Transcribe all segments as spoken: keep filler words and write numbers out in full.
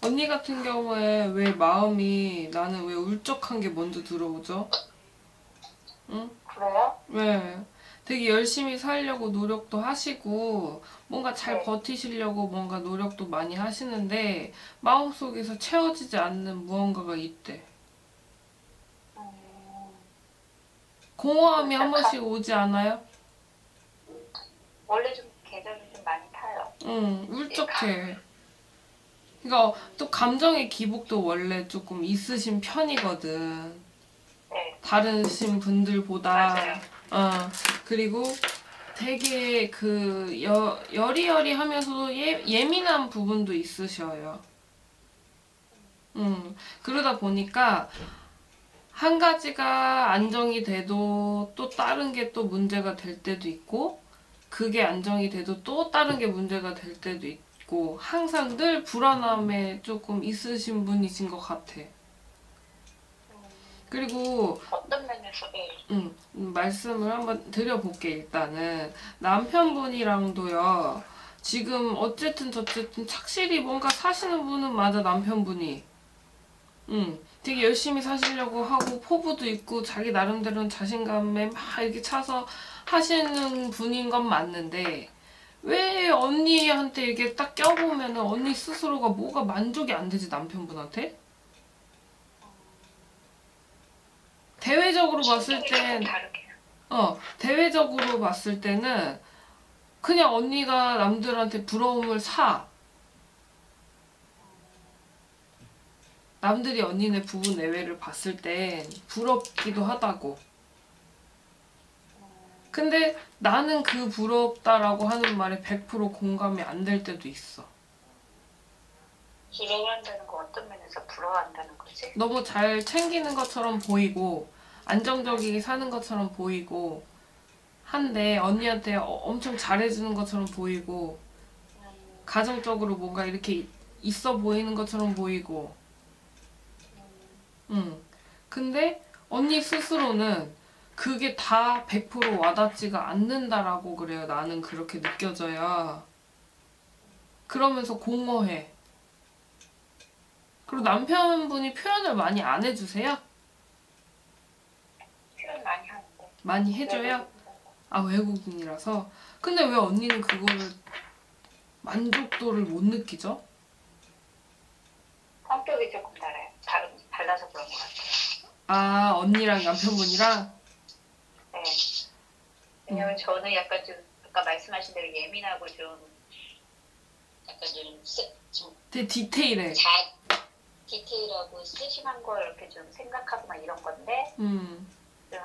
언니 같은 경우에 왜 마음이 나는 왜 울적한 게 먼저 들어오죠? 응? 그래요? 왜? 되게 열심히 살려고 노력도 하시고 뭔가 잘 네. 버티시려고 뭔가 노력도 많이 하시는데 마음속에서 채워지지 않는 무언가가 있대. 음, 공허함이 한 울적한, 번씩 오지 않아요? 원래 좀 계절이 좀 많이 타요. 응, 얘가. 울적해. 그러니까 또 감정의 기복도 원래 조금 있으신 편이거든. 네, 다른 분들보다. 맞아요. 어, 그리고 되게 그 여, 여리여리하면서도 예, 예민한 부분도 있으셔요. 음, 그러다 보니까 한 가지가 안정이 돼도 또 다른 게 또 문제가 될 때도 있고, 그게 안정이 돼도 또 다른 게 문제가 될 때도 있고, 항상 늘 불안함에 조금 있으신 분이신 것 같아. 음, 그리고 어떤 면에서, 네. 음, 음, 말씀을 한번 드려볼게, 일단은. 남편분이랑도요, 지금 어쨌든 저쨌든 착실히 뭔가 사시는 분은 맞아, 남편분이. 음, 되게 열심히 사시려고 하고, 포부도 있고, 자기 나름대로는 자신감에 막 이렇게 차서 하시는 분인 건 맞는데, 왜 언니한테 이게 딱 껴보면은 언니 스스로가 뭐가 만족이 안 되지, 남편분한테? 대외적으로 봤을 성격이 조금 땐, 다르게. 어, 대외적으로 봤을 때는 그냥 언니가 남들한테 부러움을 사. 남들이 언니네 부부 내외를 봤을 땐 부럽기도 하다고. 근데 나는 그 부럽다라고 하는 말에 백 퍼센트 공감이 안 될 때도 있어. 기대한다는 거 어떤 면에서 부러워한다는 거지? 너무 잘 챙기는 것처럼 보이고, 안정적이게 사는 것처럼 보이고, 한데 언니한테 어- 엄청 잘해주는 것처럼 보이고, 음, 가정적으로 뭔가 이렇게 있어 보이는 것처럼 보이고, 음, 응. 근데 언니 스스로는 그게 다 백 퍼센트 와닿지가 않는다라고 그래요. 나는 그렇게 느껴져야. 그러면서 공허해. 그리고 남편분이 표현을 많이 안 해주세요? 표현 많이 하는데. 많이 해줘요? 외국인이라서. 아, 외국인이라서. 근데 왜 언니는 그거를 만족도를 못 느끼죠? 성격이 조금 달라요. 다른, 달라서 그런 것 같아요. 아, 언니랑 남편분이랑? 네. 음, 왜냐면 저는 약간 좀, 아까 말씀하신 대로 예민하고 좀, 약간 좀, 세, 좀 되게 디테일해. 자, 디테일하고 세심한 걸 이렇게 좀 생각하고 막 이런 건데, 음, 좀,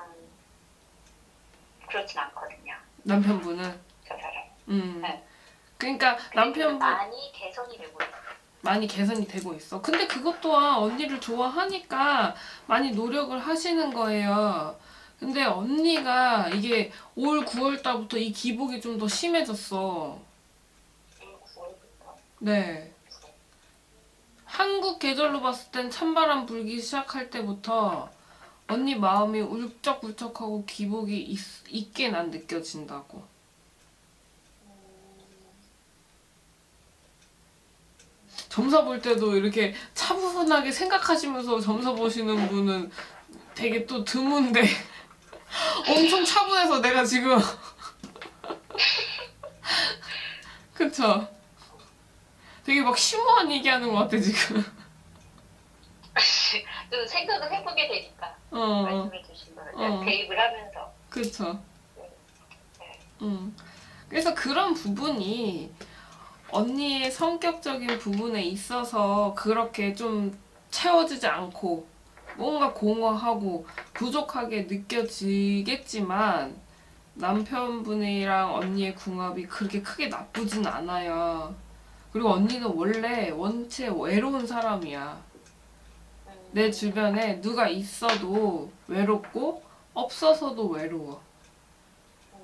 그렇진 않거든요. 남편분은. 저 사람. 음. 네. 그러니까 근데 좀 남편분, 많이 개선이 되고 있어요. 많이 개선이 되고 있어. 근데 그것 또한 언니를 좋아하니까 많이 노력을 하시는 거예요. 근데 언니가 이게 올 구월 달부터 이 기복이 좀 더 심해졌어. 구월부터. 네. 한국 계절로 봤을 땐 찬바람 불기 시작할 때부터 언니 마음이 울적울적하고 기복이 있, 있게 난 느껴진다고. 점사 볼 때도 이렇게 차분하게 생각하시면서 점사 보시는 분은 되게 또 드문데 엄청 차분해서 내가 지금 그쵸? 되게 막 심오한 얘기하는 것 같아 지금. 좀 생각을 해보게 되니까 어, 말씀해 주신 거를 그냥 어, 대입을 하면서. 그쵸. 네. 네. 음. 그래서 그런 부분이 언니의 성격적인 부분에 있어서 그렇게 좀 채워지지 않고 뭔가 공허하고 부족하게 느껴지겠지만 남편분이랑 언니의 궁합이 그렇게 크게 나쁘진 않아요. 그리고 언니는 원래 원체 외로운 사람이야. 내 음, 주변에 누가 있어도 외롭고 없어서도 외로워. 음,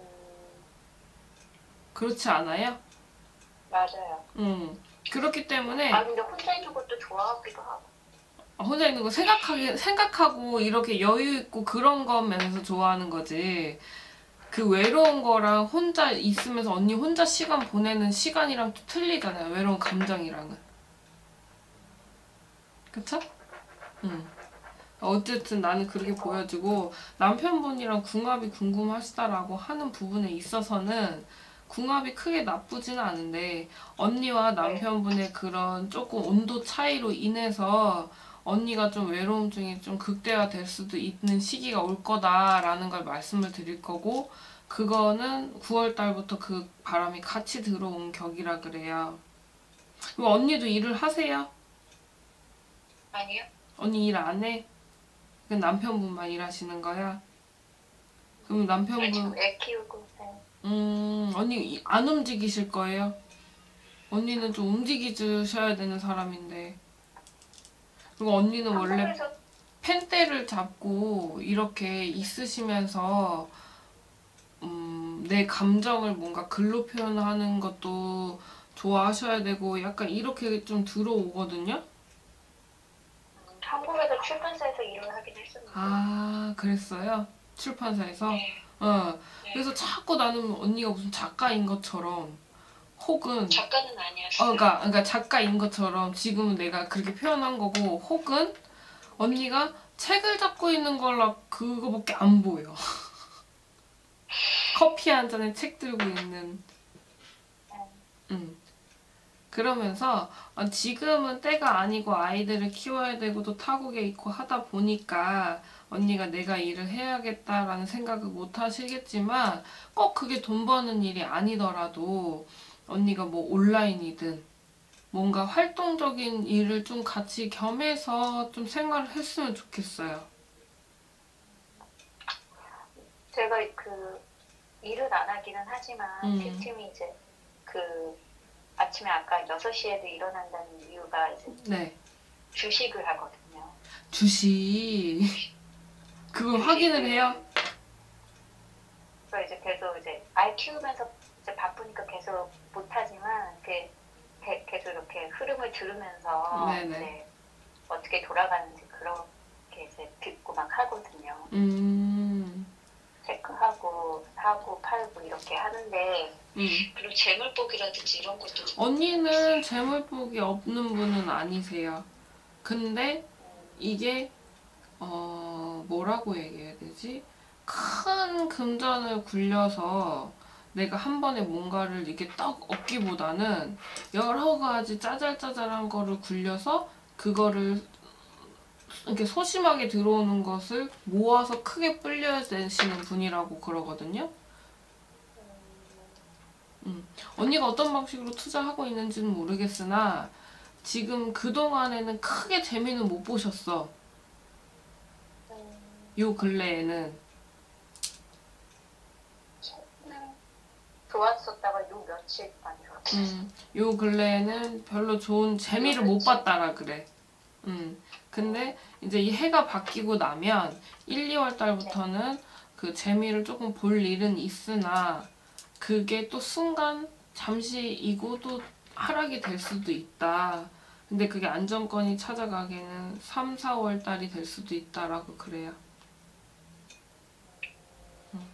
그렇지 않아요? 맞아요. 음. 그렇기 때문에 아 근데 혼자 있는 것도 좋아하기도 하고. 혼자 있는 거 생각하기, 생각하고 이렇게 여유 있고 그런 거면서 좋아하는 거지. 그 외로운 거랑 혼자 있으면서 언니 혼자 시간 보내는 시간이랑 또 틀리잖아요. 외로운 감정이랑은. 그쵸? 응. 어쨌든 나는 그렇게 보여지고 남편분이랑 궁합이 궁금하시다라고 하는 부분에 있어서는 궁합이 크게 나쁘지는 않은데 언니와 남편분의 그런 조금 온도 차이로 인해서 언니가 좀 외로움증이 좀 극대화될 수도 있는 시기가 올 거다라는 걸 말씀을 드릴 거고 그거는 구월 달부터 그 바람이 같이 들어온 격이라 그래요. 그리고 언니도 일을 하세요? 아니요? 언니 일 안 해? 그 남편분만 일하시는 거야? 그럼 아니, 남편분, 지금 애 키우고. 네. 음, 언니 이- 안 움직이실 거예요? 언니는 좀 움직이셔야 되는 사람인데. 그리고 언니는 원래 한국에서 펜대를 잡고 이렇게 있으시면서, 음, 내 감정을 뭔가 글로 표현하는 것도 좋아하셔야 되고, 약간 이렇게 좀 들어오거든요? 음, 한국에서 출판사에서 일을 하긴 했었는데. 아, 그랬어요? 출판사에서? 네. 어, 네. 그래서 자꾸 나는 언니가 무슨 작가인 것처럼, 혹은 작가는 어, 아니었어요. 그러니까, 그러니까 작가인 것처럼 지금은 내가 그렇게 표현한 거고, 혹은 언니가 책을 잡고 있는 걸로 그거밖에 안 보여. 커피 한 잔에 책 들고 있는. 네. 음. 그러면서 어, 지금은 때가 아니고 아이들을 키워야 되고 또 타국에 있고 하다 보니까 언니가 내가 일을 해야겠다라는 생각을 못 하시겠지만 꼭 그게 돈 버는 일이 아니더라도 언니가 뭐 온라인이든 뭔가 활동적인 일을 좀 같이 겸해서 좀 생활을 했으면 좋겠어요. 제가 그 일은 안 하기는 하지만 음. 틈틈이 이제 그 아침에 아까 여섯 시에도 일어난다는 이유가 이제 네. 주식을 하거든요. 주식. 그걸 확인을 해요? 그래서 이제 계속 이제 아이 키우면서 이제 바쁘니까 계속 못하지만 이렇게 게- 계속 이렇게 흐름을 들으면서 네네. 이제 어떻게 돌아가는지 그렇게 이제 듣고 막 하거든요. 음. 체크하고 사고 팔고 이렇게 하는데 음. 그리고 재물복이라든지 이런 것도 언니는 재물복이 없는 분은 아니세요. 근데 이게 어 뭐라고 얘기해야 되지? 큰 금전을 굴려서 내가 한 번에 뭔가를 이렇게 떡 얻기보다는 여러 가지 짜잘짜잘한 거를 굴려서 그거를 이렇게 소심하게 들어오는 것을 모아서 크게 불려내시는 분이라고 그러거든요. 음. 언니가 어떤 방식으로 투자하고 있는지는 모르겠으나 지금 그동안에는 크게 재미는 못 보셨어. 요 근래에는. 좋았었다가 요 며칠만 이렇게 음, 요 근래에는 별로 좋은 재미를 못 봤다라 그래. 음. 근데 이제 이 해가 바뀌고 나면 일, 이월 달부터는 그 재미를 조금 볼 일은 있으나 그게 또 순간 잠시이고 또 하락이 될 수도 있다. 근데 그게 안정권이 찾아가기에는 삼, 사월 달이 될 수도 있다라고 그래요. 음.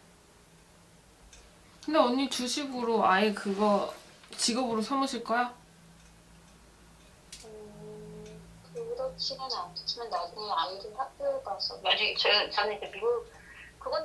근데 언니 주식으로 아예 그거 직업으로 삼으실 거야? 음, 그렇지는 않겠지만 나중에 아이들 학교에 가서 만약에 저, 저는 이제 미국 그것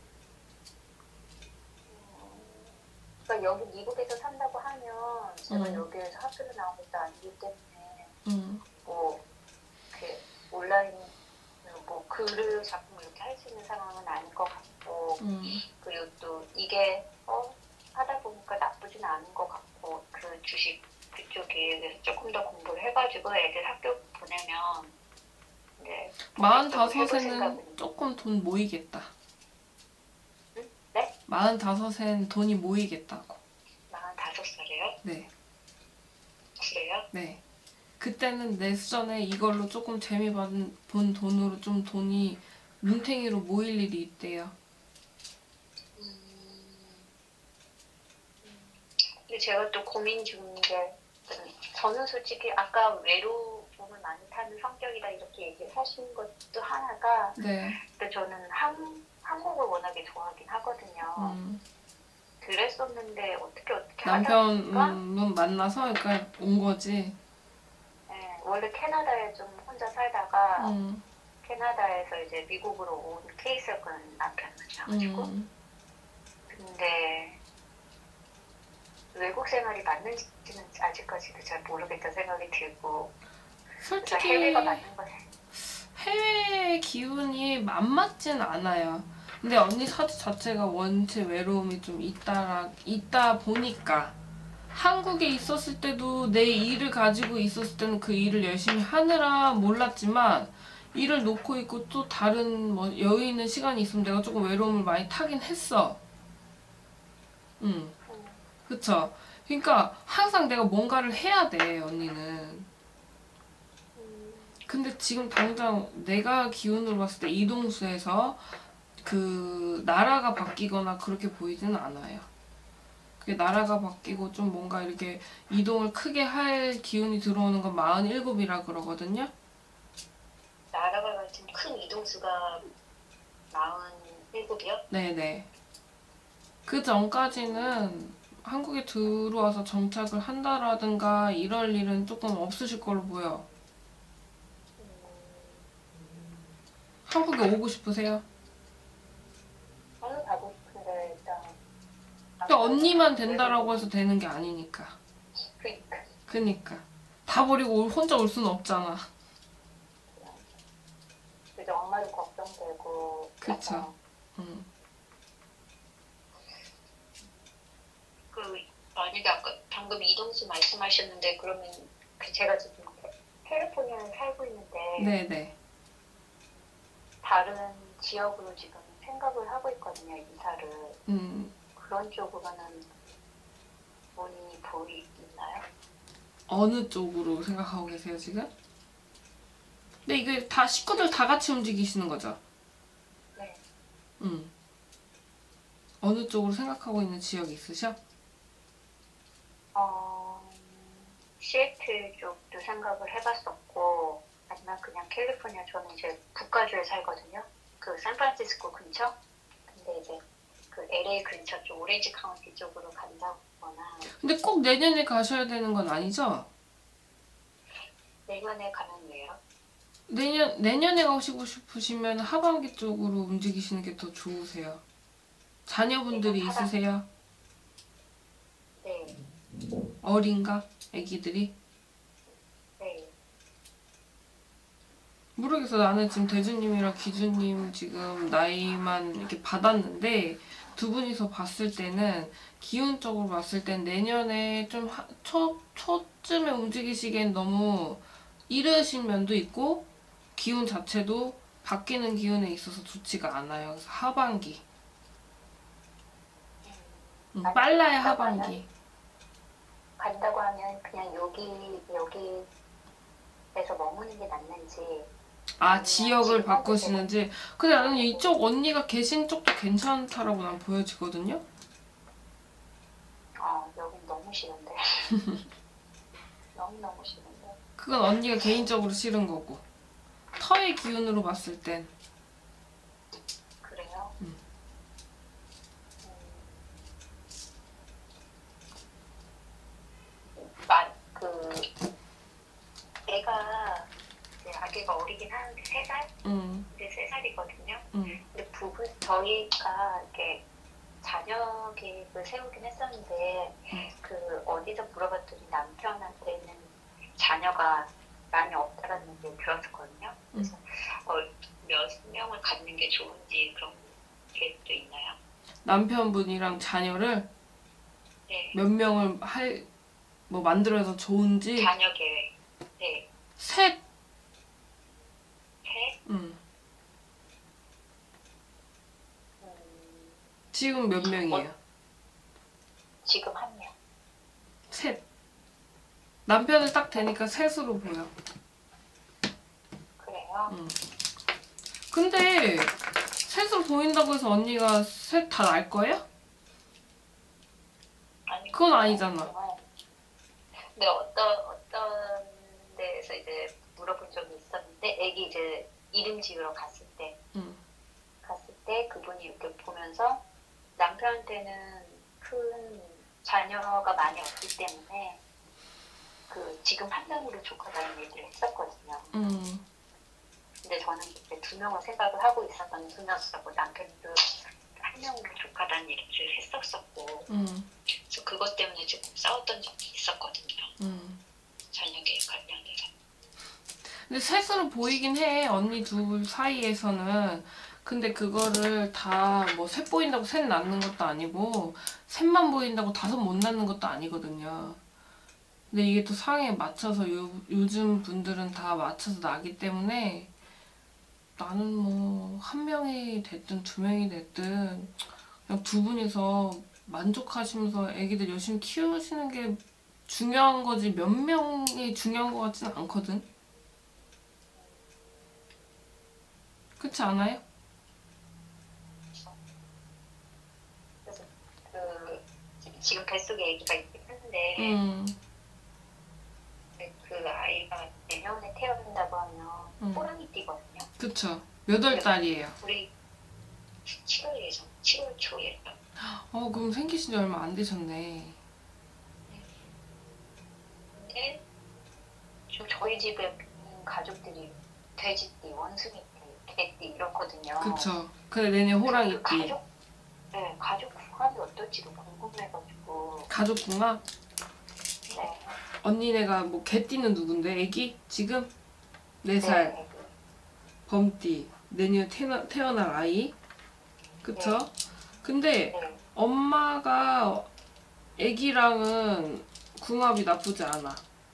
음, 그러니까 여기 미국에서 산다고 하면 제가 음. 여기에서 학교를 나온 것도 아니기 때문에 음. 뭐 이렇게 온라인 뭐 글을 작품을 이렇게 할 수 있는 상황은 아닐 것 같고 음. 그리고 또 이게 어 하다 보니까 나쁘진 않은 것 같고 그 주식 그쪽에 그래서 조금 더 공부를 해가지고 애들 학교 보내면 이제 마흔다섯에는 조금 돈 모이겠다. 응? 네? 마흔다섯엔 돈이 모이겠다고. 마흔다섯 살이에요? 네. 그래요? 네. 그때는 내 수전에 이걸로 조금 재미 받은 본 돈으로 좀 돈이 뭉탱이로 모일 일이 있대요. 음, 근데 제가 또 고민 중인 게 저는 솔직히 아까 외로움을 많이 타는 성격이다 이렇게 얘기를 하신 것도 하나가 네. 근데 저는 한, 한국을 워낙에 좋아하긴 하거든요. 음. 그랬었는데 어떻게 어떻게 하다 보니까 남편분 만나서 그러니까 온 거지. 네, 원래 캐나다에 좀 혼자 혼자 살다가 음, 캐나다에서 이제 미국으로 온 케이스였거든, 남편이어가지고. 음. 근데 외국 생활이 맞는지는 아직까지도 잘 모르겠다 생각이 들고, 그래서 솔직히 해외가 맞는 거네. 해외 기운이 안 맞진 않아요. 근데 언니 사주 자체가 원체 외로움이 좀 있다라, 있다 보니까 한국에 있었을 때도 내 일을 가지고 있었을 때는 그 일을 열심히 하느라 몰랐지만 일을 놓고 있고 또 다른 뭐 여유 있는 시간이 있으면 내가 조금 외로움을 많이 타긴 했어. 응, 음, 그쵸? 그러니까 항상 내가 뭔가를 해야 돼, 언니는. 음, 근데 지금 당장 내가 기운으로 봤을 때 이동수에서 그 나라가 바뀌거나 그렇게 보이지는 않아요. 그게 나라가 바뀌고 좀 뭔가 이렇게 이동을 크게 할 기운이 들어오는 건 마흔일곱이라 그러거든요. 나라가 지금 큰 이동수가 마흔일곱이요? 네네. 그 전까지는 한국에 들어와서 정착을 한다라든가 이럴 일은 조금 없으실 걸로 보여. 한국에 오고 싶으세요? 저는 가고 싶은데 일단 그러니까 언니만 된다라고 해서 되는 게 아니니까. 그러니까 그니까. 다 버리고 올- 혼자 올 수는 없잖아. 이제 엄마도 걱정되고 그쵸. 약간 응. 그 만약에 아까 방금 이동수 말씀하셨는데 그러면 그 제가 지금 캘리포니아에 살고 있는데 네네. 다른 지역으로 지금 생각을 하고 있거든요, 이사를. 음, 그런 쪽으로는 문이 보이나요? 어느 쪽으로 생각하고 계세요, 지금? 근데 이게 다 식구들 다 같이 움직이시는 거죠? 네. 음. 어느 쪽으로 생각하고 있는 지역이 있으셔? 어, 시애틀 쪽도 생각을 해봤었고 아니면 그냥 캘리포니아, 저는 이제 북가주에 살거든요. 그 샌프란시스코 근처? 근데 이제 그 엘에이 근처 쪽 오렌지 카운티 쪽으로 간다거나 근데 꼭 내년에 가셔야 되는 건 아니죠? 내년에 가면 왜요? 내년, 내년에 가시고 싶으시면 하반기 쪽으로 움직이시는 게 더 좋으세요. 자녀분들이 내년 하반- 있으세요? 네, 어린가? 애기들이? 네. 모르겠어. 나는 지금 대주님이랑 기주님 지금 나이만 이렇게 받았는데 두 분이서 봤을 때는 기운적으로 봤을 땐 내년에 좀 하- 초, 초쯤에 움직이시기엔 너무 이르신 면도 있고 기운 자체도 바뀌는 기운에 있어서 좋지가 않아요. 그래서 하반기. 음, 만약에 빨라야 간다고 하반기. 간다고 하면 그냥 여기 여기에서 머무는 게 낫는지 아, 아니면 지역을 지금 바꾸시는지. 근데 나는 이쪽 언니가 계신 쪽도 괜찮다라고 난 보여지거든요? 어, 여긴 너무 싫은데. 너무너무 싫은데. 그건 언니가 개인적으로 싫은 거고. 터의 기운으로 봤을 땐. 그래요? 음. 음, 마, 그 애가 이제 아기가 어리긴 하는데 세 살? 응, 이제 세 살이거든요. 응, 근데 부부 저희가 이렇게 자녀 계획을 세우긴 했었는데 응. 그 어디서 물어봤더니 남편한테는 자녀가 많이 없다라는 얘기를 들었거든요. 그래서 어, 몇 명을 갖는 게 좋은지 그런 계획도 있나요? 남편분이랑 자녀를 네. 몇 명을 할, 뭐 만들어서 좋은지. 자녀 계획. 네. 셋. 셋? 응. 음, 지금 몇 명이에요? 지금 한 명. 셋. 남편을 딱 대니까 셋으로 보여. 그래요? 응. 근데 셋으로 보인다고 해서 언니가 셋 다 날 거예요? 아니, 그건 아니잖아. 정말. 근데 어떤 어떤 데에서 이제 물어본 적이 있었는데 애기 이제 이름 지으러 갔을 때 응. 갔을 때 그분이 이렇게 보면서 남편한테는 큰 자녀가 많이 없기 때문에 그 지금 한 명으로 족하다는 얘기를 했었거든요. 음, 근데 저는 그때 두 명을 생각을 하고 있었던 순이었었고 남편도 한 명으로 족하다는 얘기를 했었었고 음, 그래서 그것 때문에 조금 싸웠던 적이 있었거든요. 음. 자녀계 관련해서. 근데 셋으로 보이긴 해, 언니 둘 사이에서는. 근데 그거를 다 뭐 셋 보인다고 셋 낳는 것도 아니고, 셋만 보인다고 다섯 못 낳는 것도 아니거든요. 근데 이게 또 상황에 맞춰서 요, 요즘 분들은 다 맞춰서 나기 때문에 나는 뭐 한 명이 됐든 두 명이 됐든 그냥 두 분이서 만족하시면서 애기들 열심히 키우시는 게 중요한 거지 몇 명이 중요한 것 같지는 않거든. 그렇지 않아요? 그래서 그 지금 뱃속에 아기가 있긴 한데 응, 그 아이가 내년에 태어난다고 하면 응. 호랑이띠거든요. 그쵸. 몇 월 달이에요? 우리 칠월 예정, 칠월 초 예정. 어, 그럼 생기신 지 얼마 안 되셨네. 근데 좀 저희 집에 있는 가족들이 돼지띠, 원숭이띠, 개띠 이렇거든요. 그쵸. 근데 내년 그 호랑이띠. 가족, 네, 가족 궁합이 어떨지도 궁금해가지고. 가족궁합? 네. 언니네가 뭐 개띠는 누군데? 애기? 지금? 네 살. 네. 범띠. 내년 태어나, 태어날 아이? 그쵸? 네. 근데 네. 엄마가 애기랑은 궁합이 나쁘지 않아.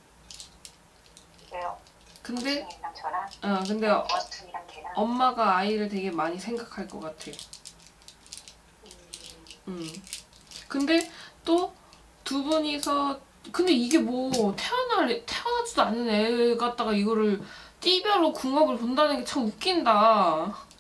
왜요? 근데 원숭이랑 저랑, 어 근데 원숭이랑 걔랑. 엄마가 아이를 되게 많이 생각할 것 같아. 음, 음. 근데 또 두 분이서 근데 이게 뭐 태어날 태어나지도 않는 애 갖다가 이거를 띠별로 궁합을 본다는 게 참 웃긴다.